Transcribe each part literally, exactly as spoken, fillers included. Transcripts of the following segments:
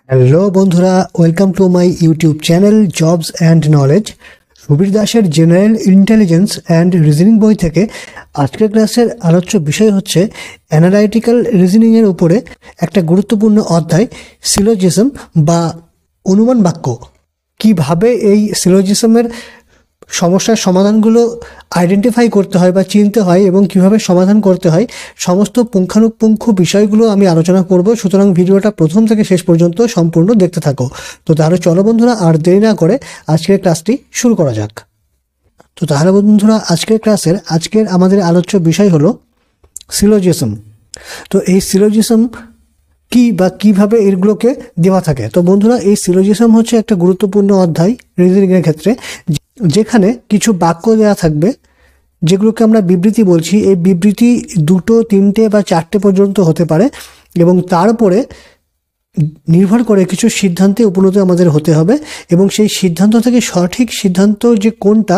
Hello বন্ধুরা, welcome to my YouTube channel jobs and knowledge. Subir দাসের general intelligence and reasoning বই থেকে আজকের ক্লাসের আলোচ্য বিষয় হচ্ছে অ্যানালাইটিক্যাল রিজনিংয়ের উপরে একটা গুরুত্বপূর্ণ অধ্যায় সিলোজিজম বা অনুমান বাক্য। কিভাবে এই সিলোজিজমের সমস্যার সমাধানগুলো আইডেন্টিফাই করতে হয় বা চিনতে হয় এবং কিভাবে সমাধান করতে হয়, সমস্ত পুঙ্খানুপুঙ্খ বিষয়গুলো আমি আলোচনা করব। সুতরাং ভিডিওটা প্রথম থেকে শেষ পর্যন্ত সম্পূর্ণ দেখতে থাকো। তো তাহলে চলো বন্ধুরা, আর দেরি না করে আজকের ক্লাসটি শুরু করা যাক। তো তাহলে বন্ধুরা, আজকের ক্লাসের আজকের আমাদের আলোচ্য বিষয় হলো সিলোজিজম। তো এই সিলোজিজম কি বা কিভাবে এগুলোকে দেওয়া থাকে। তো বন্ধুরা, এই সিলোজিজম হচ্ছে একটা গুরুত্বপূর্ণ অধ্যায় রিজনিংয়ের ক্ষেত্রে, যেখানে কিছু বাক্য দেওয়া থাকবে যেগুলোকে আমরা বিবৃতি বলছি। এই বিবৃতি দুটো, তিনটে বা চারটে পর্যন্ত হতে পারে এবং তারপরে নির্ভর করে কিছু সিদ্ধান্তে উপনীত আমাদের হতে হবে এবং সেই সিদ্ধান্ত থেকে সঠিক সিদ্ধান্ত যে কোনটা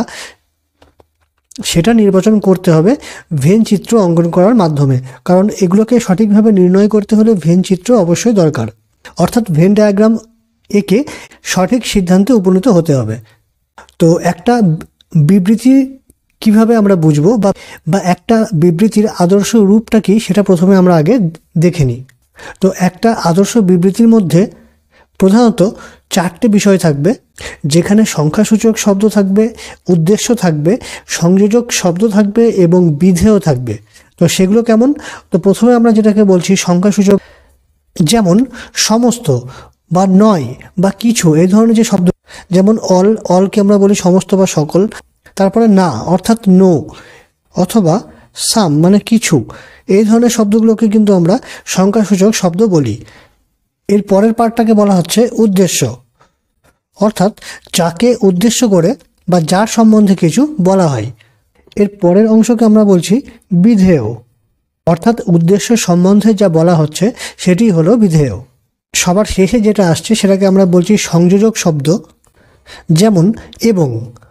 সেটা নির্বাচন করতে হবে ভেন চিত্র অঙ্কন করার মাধ্যমে। কারণ এগুলোকে সঠিকভাবে নির্ণয় করতে হলে ভেন চিত্র অবশ্যই দরকার, অর্থাৎ ভেন ডায়াগ্রাম এঁকে সঠিক সিদ্ধান্তে উপনীত হতে হবে। তো একটা বিবৃতি কিভাবে আমরা বুঝবো বা বা একটা বিবৃতির আদর্শ রূপটা কি, সেটা প্রথমে আমরা আগে দেখে নিই। তো একটা আদর্শ বিবৃতির মধ্যে প্রধানত চারটে বিষয় থাকবে, যেখানে সংখ্যাসূচক শব্দ থাকবে, উদ্দেশ্য থাকবে, সংযোজক শব্দ থাকবে এবং বিধেয় থাকবে। তো সেগুলো কেমন? তো প্রথমে আমরা যেটাকে বলছি সংখ্যাসূচক, যেমন সমস্ত বা নয় বা কিছু, এই ধরনের যে শব্দ, যেমন অল, অলকে আমরা বলি সমস্ত বা সকল। তারপরে না অর্থাৎ নো, অথবা সাম মানে কিছু, এই ধরনের শব্দগুলোকে কিন্তু আমরা সংখ্যাসূচক শব্দ বলি। এর পরের পার্টটাকে বলা হচ্ছে উদ্দেশ্য, অর্থাৎ যাকে উদ্দেশ্য করে বা যার সম্বন্ধে কিছু বলা হয়। এর পরের অংশকে আমরা বলছি বিধেয়, অর্থাৎ উদ্দেশ্য সম্বন্ধে যা বলা হচ্ছে সেটি হলো বিধেয়। সবার শেষে যেটা আসছে সেটাকে আমরা বলছি সংযোজক শব্দ, যেমন এবং।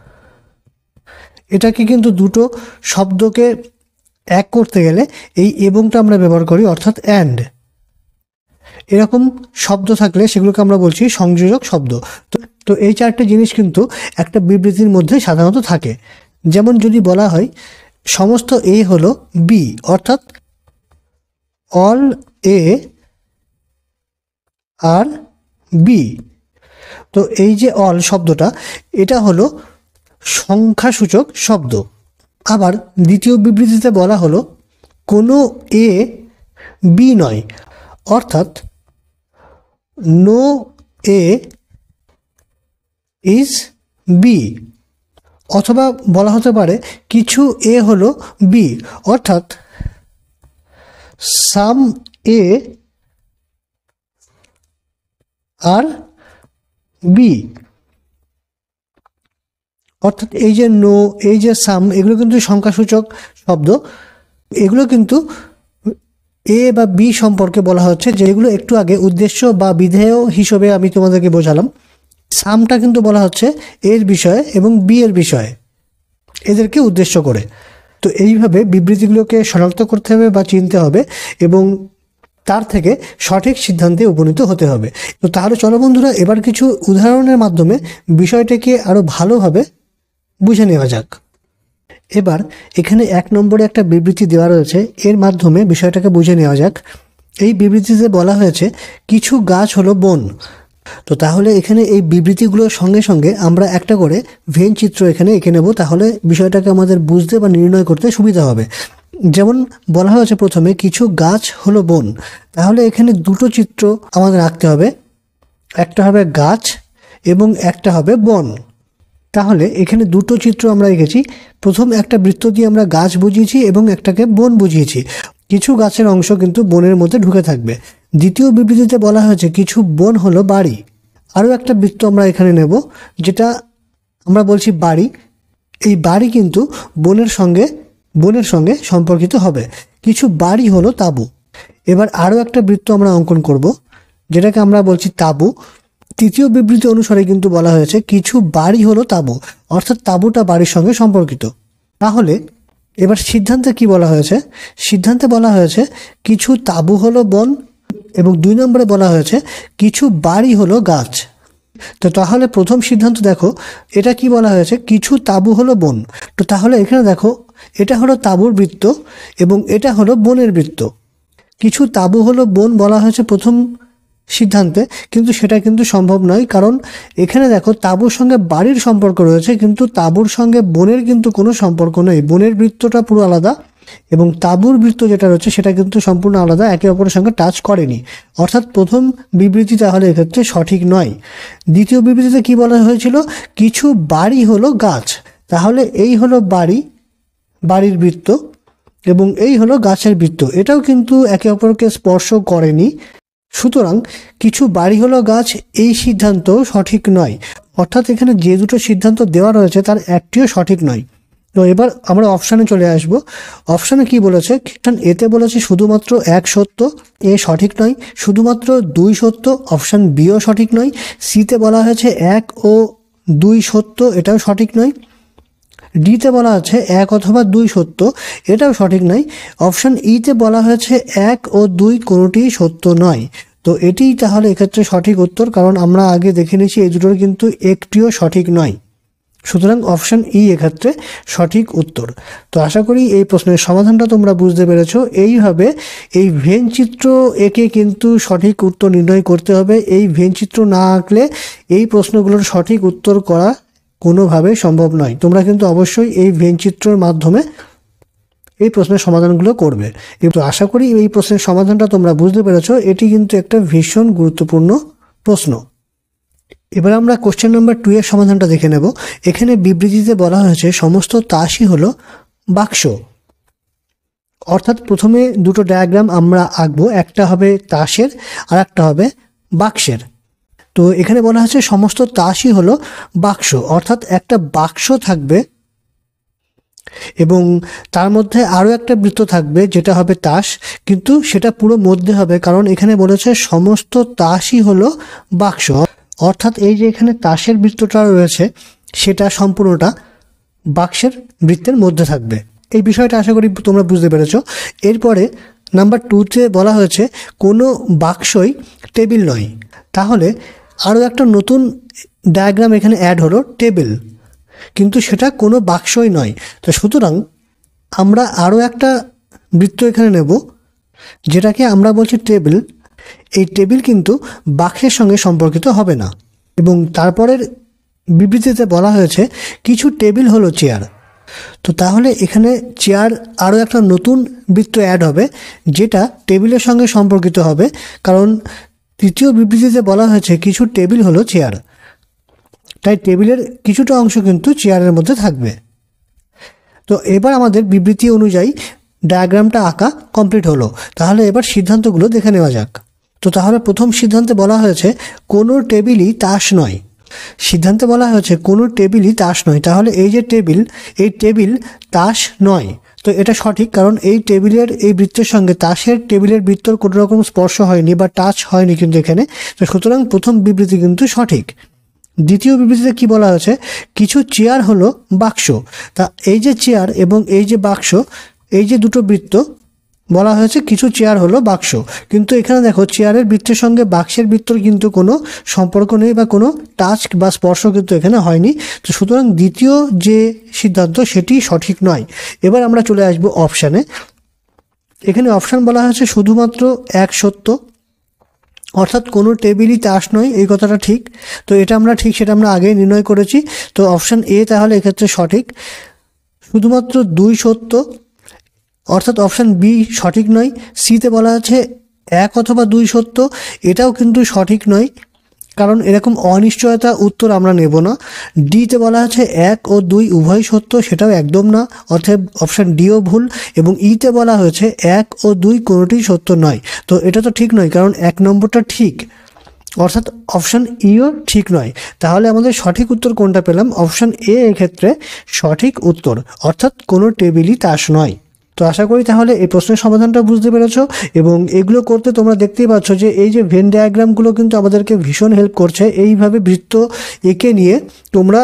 এটাকে কিন্তু দুটো শব্দকে এক করতে গেলে এই এবংটা আমরা ব্যবহার করি, অর্থাৎ অ্যান্ড। এরকম শব্দ থাকলে সেগুলোকে আমরা বলছি সংযোজক শব্দ। তো তো এই চারটে জিনিস কিন্তু একটা বিবৃতির মধ্যে সাধারণত থাকে। যেমন যদি বলা হয় সমস্ত এ হলো বি, অর্থাৎ অল এ আর বি। তো এই যে অল শব্দটা, এটা হলো সংখ্যাসূচক শব্দ। আবার দ্বিতীয় বিবৃতিতে বলা হলো কোনো এ বি নয়, অর্থাৎ নো এ ইজ বি। অথবা বলা হতে পারে কিছু এ হলো বি, অর্থাৎ সাম এ আর বি। অর্থাৎ এই যে নো, এই যে সাম, এগুলো কিন্তু সংখ্যাসূচক শব্দ। এগুলো কিন্তু এ বা বি সম্পর্কে বলা হচ্ছে, যেগুলো একটু আগে উদ্দেশ্য বা বিধেয় হিসেবে আমি তোমাদেরকে বোঝালাম। সামটা কিন্তু বলা হচ্ছে এর বিষয়ে এবং বি এর বিষয়ে, এদেরকে উদ্দেশ্য করে। তো এইভাবে বিবৃতিগুলোকে শনাক্ত করতে হবে বা চিনতে হবে এবং তার থেকে সঠিক সিদ্ধান্তে উপনীত হতে হবে। তো তাহলে চলো বন্ধুরা, এবার কিছু উদাহরণের মাধ্যমে বিষয়টাকে আরও ভালোভাবে বুঝে নেওয়া যাক। এবার এখানে এক নম্বরে একটা বিবৃতি দেওয়া রয়েছে, এর মাধ্যমে বিষয়টাকে বুঝে নেওয়া যাক। এই বিবৃতিতে বলা হয়েছে কিছু গাছ হলো বন। তো তাহলে এখানে এই বিবৃতিগুলোর সঙ্গে সঙ্গে আমরা একটা করে ভেন চিত্র এখানে এঁকে নেব, তাহলে বিষয়টাকে আমাদের বুঝতে বা নির্ণয় করতে সুবিধা হবে। যেমন বলা হয়েছে প্রথমে কিছু গাছ হলো বন, তাহলে এখানে দুটো চিত্র আমাদের আঁকতে হবে, একটা হবে গাছ এবং একটা হবে বন। তাহলে এখানে দুটো চিত্র আমরা এঁকেছি। প্রথম একটা বৃত্ত দিয়ে আমরা গাছ বুঝিয়েছি এবং একটাকে বন বুঝিয়েছি। কিছু গাছের অংশ কিন্তু বনের মধ্যে ঢুকে থাকবে। দ্বিতীয় বিবৃতিতে বলা হয়েছে কিছু বন হলো বাড়ি। আরও একটা বৃত্ত আমরা এখানে নেব, যেটা আমরা বলছি বাড়ি। এই বাড়ি কিন্তু বনের সঙ্গে বনের সঙ্গে সম্পর্কিত হবে। কিছু বাড়ি হলো তাঁবু। এবার আরও একটা বৃত্ত আমরা অঙ্কন করব, যেটাকে আমরা বলছি তাঁবু। তৃতীয় বিবৃতি অনুসারে কিন্তু বলা হয়েছে কিছু বাড়ি হলো তাঁবু, অর্থাৎ তাঁবুটা বাড়ির সঙ্গে সম্পর্কিত। তাহলে এবার সিদ্ধান্তে কি বলা হয়েছে? সিদ্ধান্তে বলা হয়েছে কিছু তাঁবু হলো বন এবং দুই নম্বরে বলা হয়েছে কিছু বাড়ি হলো গাছ। তো তাহলে প্রথম সিদ্ধান্ত দেখো, এটা কি বলা হয়েছে, কিছু তাঁবু হলো বন। তো তাহলে এখানে দেখো এটা হলো তাঁবুর বৃত্ত এবং এটা হলো বনের বৃত্ত। কিছু তাঁবু হলো বন বলা হয়েছে প্রথম সিদ্ধান্তে, কিন্তু সেটা কিন্তু সম্ভব নয়, কারণ এখানে দেখো তাঁবুর সঙ্গে বাড়ির সম্পর্ক রয়েছে, কিন্তু তাঁবুর সঙ্গে বনের কিন্তু কোনো সম্পর্ক নেই। বনের বৃত্তটা পুরো আলাদা এবং তাঁবুর বৃত্ত যেটা রয়েছে সেটা কিন্তু সম্পূর্ণ আলাদা, একে অপরের সঙ্গে টাচ করেনি। অর্থাৎ প্রথম বিবৃতি তাহলে এক্ষেত্রে সঠিক নয়। দ্বিতীয় বিবৃতিতে কি বলা হয়েছিল, কিছু বাড়ি হলো গাছ। তাহলে এই হলো বাড়ি, বাড়ির বৃত্ত, এবং এই হলো গাছের বৃত্ত, এটাও কিন্তু একে অপরকে স্পর্শ করেনি। সুতরাং কিছু বাড়ি হলো গাছ এই সিদ্ধান্ত সঠিক নয়। অর্থাৎ এখানে যে দুটো সিদ্ধান্ত দেওয়া রয়েছে তার একটিও সঠিক নয়। তো এবার আমরা অপশানে চলে আসব। অপশানে কি বলেছে, অপশান এতে বলেছে শুধুমাত্র এক সত্য, এ সঠিক নয়। শুধুমাত্র দুই সত্য, অপশান বিও সঠিক নয়। সিতে বলা হয়েছে এক ও দুই সত্য, এটাও সঠিক নয়। ডিতে বলা আছে এক অথবা দুই সত্য, এটাও সঠিক নয়। অপশান ইতে বলা হয়েছে এক ও দুই কোনোটিই সত্য নয়। তো এটিই তাহলে এক্ষেত্রে সঠিক উত্তর, কারণ আমরা আগে দেখে নিয়েছি এই দুটোর কিন্তু একটিও সঠিক নয়। সুতরাং অপশান ই এক্ষেত্রে সঠিক উত্তর। তো আশা করি এই প্রশ্নের সমাধানটা তোমরা বুঝতে পেরেছো। এইভাবে এই ভেন চিত্র এঁকে কিন্তু সঠিক উত্তর নির্ণয় করতে হবে। এই ভেন চিত্র না আঁকলে এই প্রশ্নগুলোর সঠিক উত্তর করা কোনোভাবেই সম্ভব নয়। তোমরা কিন্তু অবশ্যই এই ভেন চিত্রের মাধ্যমে এই প্রশ্নের সমাধানগুলো করবে। কিন্তু আশা করি এই প্রশ্নের সমাধানটা তোমরা বুঝতে পেরেছো। এটি কিন্তু একটা ভীষণ গুরুত্বপূর্ণ প্রশ্ন। এবার আমরা কোশ্চেন নাম্বার টু এর সমাধানটা দেখে নেব। এখানে বিবৃতিতে বলা হয়েছে সমস্ত তাসই হলো বাক্স। অর্থাৎ প্রথমে দুটো ডায়াগ্রাম আমরা আঁকবো, একটা হবে তাসের আর একটা হবে বাক্সের। তো এখানে বলা হয়েছে সমস্ত তাসই হলো বাক্স, অর্থাৎ একটা বাক্স থাকবে এবং তার মধ্যে আরও একটা বৃত্ত থাকবে যেটা হবে তাস, কিন্তু সেটা পুরো মধ্যে হবে, কারণ এখানে বলেছে সমস্ত তাসই হলো বাক্স। অর্থাৎ এই যে এখানে তাসের বৃত্তটা রয়েছে সেটা সম্পূর্ণটা বাক্সের বৃত্তের মধ্যে থাকবে। এই বিষয়টা আশা করি তোমরা বুঝতে পেরেছো। এরপরে নাম্বার টুতে বলা হয়েছে কোনো বাক্সই টেবিল নয়। তাহলে আরও একটা নতুন ডায়াগ্রাম এখানে অ্যাড হলো, টেবিল, কিন্তু সেটা কোনো বাক্সই নয়। তো সুতরাং আমরা আরও একটা বৃত্ত এখানে নেব যেটাকে আমরা বলছি টেবিল। এই টেবিল কিন্তু বাক্সের সঙ্গে সম্পর্কিত হবে না। এবং তারপরের বিবৃতিতে বলা হয়েছে কিছু টেবিল হলো চেয়ার। তো তাহলে এখানে চেয়ার আরও একটা নতুন বৃত্ত অ্যাড হবে যেটা টেবিলের সঙ্গে সম্পর্কিত হবে, কারণ তৃতীয় বিবৃতিতে বলা হয়েছে কিছু টেবিল হলো চেয়ার, তাই টেবিলের কিছুটা অংশ কিন্তু চেয়ারের মধ্যে থাকবে। তো এবার আমাদের বিবৃতি অনুযায়ী ডায়াগ্রামটা আঁকা কমপ্লিট হলো। তাহলে এবার সিদ্ধান্তগুলো দেখে নেওয়া যাক। তো তাহলে প্রথম সিদ্ধান্তে বলা হয়েছে কোনো টেবিলই তাস নয়। সিদ্ধান্তে বলা হয়েছে কোনো টেবিলই তাস নয়। তাহলে এই যে টেবিল, এই টেবিল তাস নয়। তো এটা সঠিক, কারণ এই টেবিলের এই বৃত্তের সঙ্গে তাসের টেবিলের বৃত্তর কোনো রকম স্পর্শ হয়নি বা টাচ হয়নি কিন্তু এখানে। তো সুতরাং প্রথম বিবৃতি কিন্তু সঠিক। দ্বিতীয় বিবৃতিতে কি বলা হয়েছে, কিছু চেয়ার হলো বাক্স। তা এই যে চেয়ার এবং এই যে বাক্স, এই যে দুটো বৃত্ত বলা হয়েছে কিছু চেয়ার হলো বাক্স, কিন্তু এখানে দেখো চেয়ারের বৃত্তের সঙ্গে বাক্সের বৃত্তর কিন্তু কোনো সম্পর্ক নেই বা কোনো টাচ বা স্পর্শ কিন্তু এখানে হয়নি। তো সুতরাং দ্বিতীয় যে সিদ্ধান্ত সেটি সঠিক নয়। এবার আমরা চলে আসবো অপশানে। এখানে অপশান বলা হয়েছে শুধুমাত্র এক সত্য, অর্থাৎ কোনো টেবিলই তাস নয়, এই কথাটা ঠিক। তো এটা আমরা ঠিক, সেটা আমরা আগেই নির্ণয় করেছি। তো অপশান এ তাহলে এক্ষেত্রে সঠিক। শুধুমাত্র দুই সত্য, অর্থাৎ অপশান বি সঠিক নয়। সিতে বলা আছে এক অথবা দুই সত্য, এটাও কিন্তু সঠিক নয়, কারণ এরকম অনিশ্চয়তা উত্তর আমরা নেব না। ডিতে বলা আছে এক ও দুই উভয় সত্য, সেটাও একদম না, অর্থাৎ অপশান ডিও ভুল। এবং ইতে বলা হয়েছে এক ও দুই কোনোটি সত্য নয়। তো এটা তো ঠিক নয়, কারণ এক নম্বরটা ঠিক, অর্থাৎ অপশান ইও ঠিক নয়। তাহলে আমাদের সঠিক উত্তর কোনটা পেলাম, অপশান এ এক্ষেত্রে সঠিক উত্তর, অর্থাৎ কোনো টেবিলই তাস নয়। তো আশা করি তাহলে এই প্রশ্নের সমাধানটা বুঝতে পেরেছো। এবং এগুলো করতে তোমরা দেখতেই পাচ্ছ যে এই যে ভেন ডায়াগ্রামগুলো কিন্তু আমাদেরকে ভীষণ হেল্প করছে। এইভাবে বৃত্ত এঁকে নিয়ে তোমরা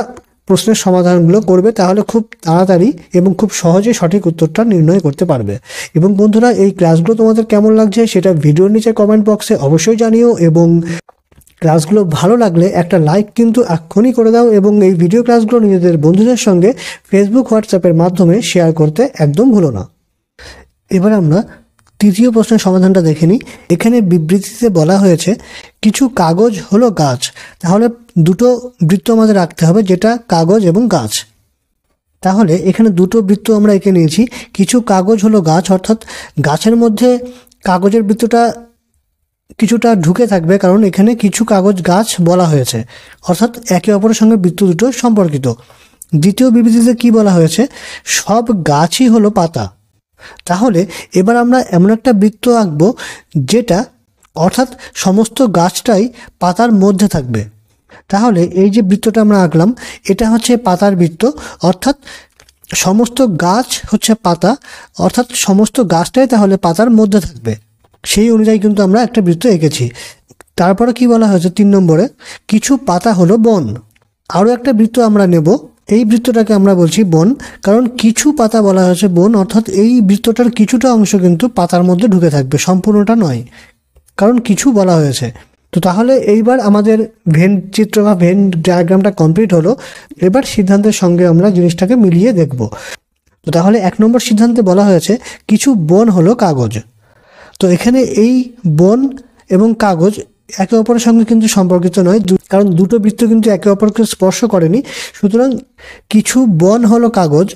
প্রশ্নের সমাধানগুলো করবে, তাহলে খুব তাড়াতাড়ি এবং খুব সহজে সঠিক উত্তরটা নির্ণয় করতে পারবে। এবং বন্ধুরা, এই ক্লাসগুলো তোমাদের কেমন লাগছে সেটা ভিডিওর নিচে কমেন্ট বক্সে অবশ্যই জানিও, এবং ক্লাসগুলো ভালো লাগলে একটা লাইক কিন্তু এক্ষুনি করে দাও, এবং এই ভিডিও ক্লাসগুলো নিজেদের বন্ধুদের সঙ্গে ফেসবুক হোয়াটসঅ্যাপের মাধ্যমে শেয়ার করতে একদম ভুলো না। এবার আমরা তৃতীয় প্রশ্নের সমাধানটা দেখে নিই। এখানে বিবৃতিতে বলা হয়েছে কিছু কাগজ হলো গাছ। তাহলে দুটো বৃত্ত আমাদের রাখতে হবে, যেটা কাগজ এবং গাছ। তাহলে এখানে দুটো বৃত্ত আমরা এঁকে নিয়েছি। কিছু কাগজ হলো গাছ, অর্থাৎ গাছের মধ্যে কাগজের বৃত্তটা কিছুটা ঢুকে থাকবে, কারণ এখানে কিছু কাগজ গাছ বলা হয়েছে, অর্থাৎ একে অপরের সঙ্গে বৃত্ত দুটো সম্পর্কিত। দ্বিতীয় বিবৃতিতে কি বলা হয়েছে, সব গাছই হলো পাতা। তাহলে এবার আমরা এমন একটা বৃত্ত আঁকবো যেটা অর্থাৎ সমস্ত গাছটাই পাতার মধ্যে থাকবে। তাহলে এই যে বৃত্তটা আমরা আঁকলাম এটা হচ্ছে পাতার বৃত্ত, অর্থাৎ সমস্ত গাছ হচ্ছে পাতা, অর্থাৎ সমস্ত গাছটাই তাহলে পাতার মধ্যে থাকবে। সেই অনুযায়ী কিন্তু আমরা একটা বৃত্ত এঁকেছি। তারপরে কি বলা হয়েছে তিন নম্বরে, কিছু পাতা হলো বন। আরও একটা বৃত্ত আমরা নেব, এই বৃত্তটাকে আমরা বলছি বন, কারণ কিছু পাতা বলা হয়েছে বন, অর্থাৎ এই বৃত্তটার কিছুটা অংশ কিন্তু পাতার মধ্যে ঢুকে থাকবে, সম্পূর্ণটা নয়, কারণ কিছু বলা হয়েছে। তো তাহলে এইবার আমাদের ভেন চিত্র বা ভেন ডায়াগ্রামটা কমপ্লিট হলো। এবার সিদ্ধান্তের সঙ্গে আমরা জিনিসটাকে মিলিয়ে দেখব। তো তাহলে এক নম্বর সিদ্ধান্তে বলা হয়েছে কিছু বন হলো কাগজ। তো এখানে এই বন এবং কাগজ একে অপরের সঙ্গে কিন্তু সম্পর্কিত নয়, কারণ দুটো বৃত্ত কিন্তু একে অপরকে স্পর্শ করেনি। সুতরাং কিছু বন হলো কাগজ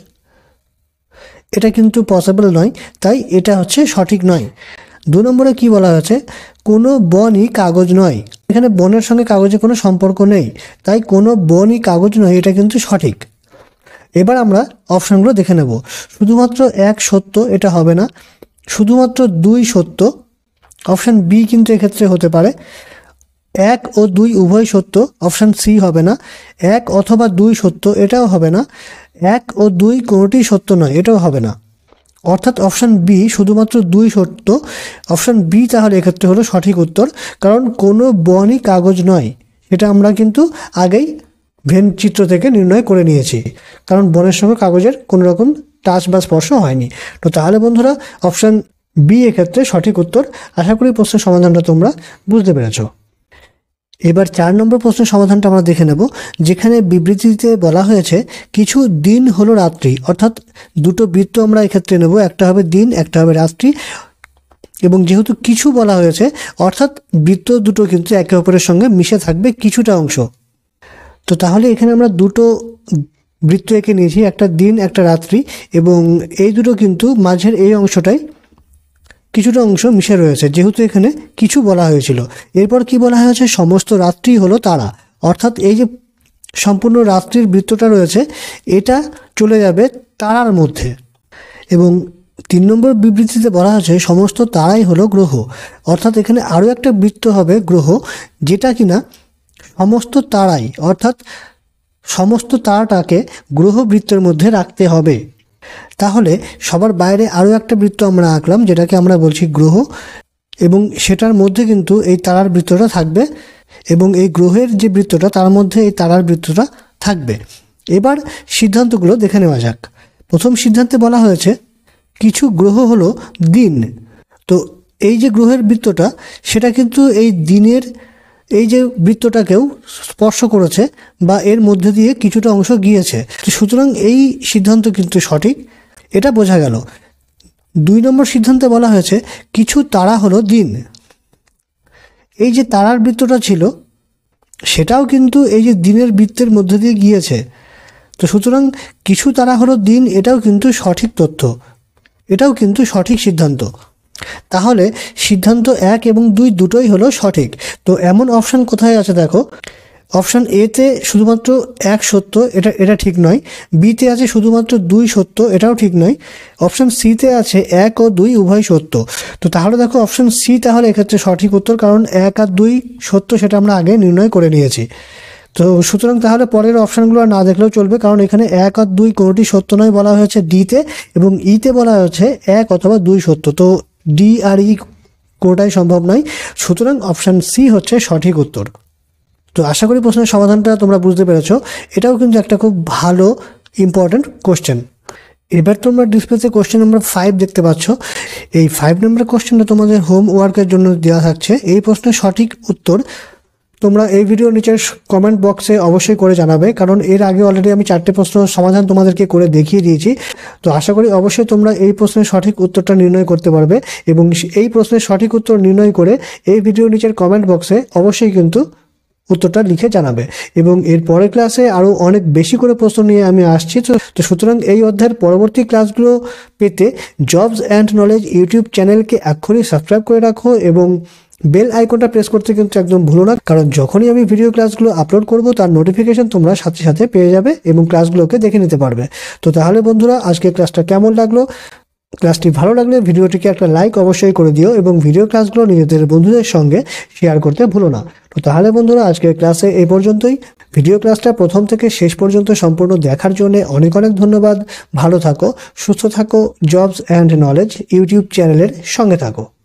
এটা কিন্তু পসিবল নয়, তাই এটা হচ্ছে সঠিক নয়। দু নম্বরে কি বলা হয়েছে, কোনো বনই কাগজ নয়। এখানে বনের সঙ্গে কাগজের কোনো সম্পর্ক নেই, তাই কোনো বনই কাগজ নয়, এটা কিন্তু সঠিক। এবার আমরা অপশানগুলো দেখে নেব। শুধুমাত্র এক সত্য, এটা হবে না। শুধুমাত্র দুই সত্য, অপশান বি কিন্তু এক্ষেত্রে হতে পারে। এক ও দুই উভয় সত্য, অপশান সি হবে না। এক অথবা দুই সত্য, এটাও হবে না। এক ও দুই কোনোটি সত্য নয়, এটাও হবে না। অর্থাৎ অপশান বি শুধুমাত্র দুই সত্য, অপশান বি তাহলে এক্ষেত্রে হলো সঠিক উত্তর, কারণ কোনো বনই কাগজ নয়, এটা আমরা কিন্তু আগেই ভেন চিত্র থেকে নির্ণয় করে নিয়েছি, কারণ বনের সঙ্গে কাগজের কোনো রকম টাচ বা স্পর্শ হয়নি। তো তাহলে বন্ধুরা অপশান বি এক্ষেত্রে সঠিক উত্তর। আশা করি প্রশ্নের সমাধানটা তোমরা বুঝতে পেরেছ। এবার চার নম্বর প্রশ্নের সমাধানটা আমরা দেখে নেব, যেখানে বিবৃতিতে বলা হয়েছে কিছু দিন হলো রাত্রি, অর্থাৎ দুটো বৃত্ত আমরা এক্ষেত্রে নেব, একটা হবে দিন, একটা হবে রাত্রি। এবং যেহেতু কিছু বলা হয়েছে, অর্থাৎ বৃত্ত দুটো কিন্তু একে অপরের সঙ্গে মিশে থাকবে কিছুটা অংশ। তো তাহলে এখানে আমরা দুটো বৃত্ত এঁকে নিয়েছি, একটা দিন একটা রাত্রি, এবং এই দুটো কিন্তু মাঝের এই অংশটাই কিছুটা অংশ মিশে রয়েছে, যেহেতু এখানে কিছু বলা হয়েছিল। এরপর কি বলা হয়েছে, সমস্ত রাত্রি হলো তারা, অর্থাৎ এই যে সম্পূর্ণ রাত্রির বৃত্তটা রয়েছে এটা চলে যাবে তারার মধ্যে। এবং তিন নম্বর বিবৃতিতে বলা হয়েছে সমস্ত তারাই হলো গ্রহ, অর্থাৎ এখানে আরও একটা বৃত্ত হবে গ্রহ, যেটা কিনা সমস্ত তারাই, অর্থাৎ সমস্ত তারাটাকে গ্রহ বৃত্তের মধ্যে রাখতে হবে। তাহলে সবার বাইরে আরও একটা বৃত্ত আমরা আঁকলাম, যেটাকে আমরা বলছি গ্রহ, এবং সেটার মধ্যে কিন্তু এই তারার বৃত্তটা থাকবে, এবং এই গ্রহের যে বৃত্তটা তার মধ্যে এই তারার বৃত্তটা থাকবে। এবার সিদ্ধান্তগুলো দেখে নেওয়া যাক। প্রথম সিদ্ধান্তে বলা হয়েছে কিছু গ্রহ হলো দিন। তো এই যে গ্রহের বৃত্তটা সেটা কিন্তু এই দিনের এই যে বৃত্তটাকেও স্পর্শ করেছে, বা এর মধ্যে দিয়ে কিছুটা অংশ গিয়েছে। সুতরাং এই সিদ্ধান্ত কিন্তু সঠিক, এটা বোঝা গেল। দুই নম্বর সিদ্ধান্তে বলা হয়েছে কিছু তারা হলো দিন। এই যে তারার বৃত্তটা ছিল সেটাও কিন্তু এই যে দিনের বৃত্তের মধ্যে দিয়ে গিয়েছে। তো সুতরাং কিছু তারা হলো দিন, এটাও কিন্তু সঠিক তথ্য, এটাও কিন্তু সঠিক সিদ্ধান্ত। তাহলে সিদ্ধান্ত এক এবং দুই দুটোই হলো সঠিক। তো এমন অপশান কোথায় আছে দেখো, অপশান এতে শুধুমাত্র এক সত্য, এটা এটা ঠিক নয়। বিতে আছে শুধুমাত্র দুই সত্য, এটাও ঠিক নয়। অপশান সিতে আছে এক ও দুই উভয় সত্য। তো তাহলে দেখো অপশান সি তাহলে এক্ষেত্রে সঠিক উত্তর, কারণ এক আর দুই সত্য সেটা আমরা আগে নির্ণয় করে নিয়েছি। তো সুতরাং তাহলে পরের অপশানগুলো আর না দেখলেও চলবে, কারণ এখানে এক আর দুই কোনোটি সত্য নয় বলা হয়েছে ডিতে, এবং ইতে বলা হয়েছে এক অথবা দুই সত্য। তো ডি আর ই কোনোটাই সম্ভব নয়, সুতরাং অপশান সি হচ্ছে সঠিক উত্তর। তো আশা করি প্রশ্নের সমাধানটা তোমরা বুঝতে পেরেছো। এটাও কিন্তু একটা খুব ভালো ইম্পর্ট্যান্ট কোশ্চেন। এবার তোমরা ডিসপ্লেতে কোশ্চেন নাম্বার ফাইভ দেখতে পাচ্ছ। এই ফাইভ নম্বর কোশ্চেনটা তোমাদের হোমওয়ার্কের জন্য দেওয়া থাকছে। এই প্রশ্নের সঠিক উত্তর তোমরা এই ভিডিওর নিচের কমেন্ট বক্সে অবশ্যই করে জানাবে, কারণ এর আগে অলরেডি আমি চারটে প্রশ্ন সমাধান তোমাদেরকে করে দেখিয়ে দিয়েছি। তো আশা করি অবশ্যই তোমরা এই প্রশ্নের সঠিক উত্তরটা নির্ণয় করতে পারবে, এবং এই প্রশ্নের সঠিক উত্তর নির্ণয় করে এই ভিডিওর নিচের কমেন্ট বক্সে অবশ্যই কিন্তু উত্তরটা লিখে জানাবে। এবং এর পরের ক্লাসে আরও অনেক বেশি করে প্রশ্ন নিয়ে আমি আসছি। তো তো সুতরাং এই অধ্যায়ের পরবর্তী ক্লাসগুলো পেতে জবস অ্যান্ড নলেজ ইউটিউব চ্যানেলকে এক্ষুনি সাবস্ক্রাইব করে রাখো এবং বেল আইকনটা প্রেস করতে কিন্তু একদম ভুলো না, কারণ যখনই আমি ভিডিও ক্লাসগুলো আপলোড করব তার নোটিফিকেশন তোমরা সাথে সাথে পেয়ে যাবে এবং ক্লাসগুলোকে দেখে নিতে পারবে। তো তাহলে বন্ধুরা, আজকে ক্লাসটা কেমন লাগলো? ক্লাসটি ভালো লাগলে ভিডিওটিকে একটা লাইক অবশ্যই করে দিও এবং ভিডিও ক্লাসগুলো নিজেদের বন্ধুদের সঙ্গে শেয়ার করতে ভুলো না। তো তাহলে বন্ধুরা, আজকের ক্লাসে এই পর্যন্তই। ভিডিও ক্লাসটা প্রথম থেকে শেষ পর্যন্ত সম্পূর্ণ দেখার জন্য অনেক অনেক ধন্যবাদ। ভালো থাকো, সুস্থ থাকো, জবস অ্যান্ড নলেজ ইউটিউব চ্যানেলের সঙ্গে থাকো।